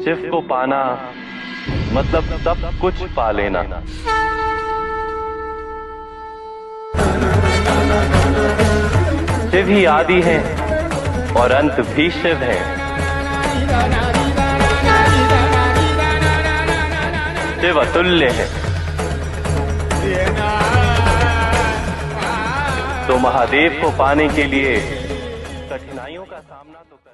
शिव को पाना मतलब सब कुछ पा लेना। शिव ही आदि हैं और अंत भी शिव हैं। शिव अतुल्य है तो महादेव को पाने के लिए कठिनाइयों का सामना तो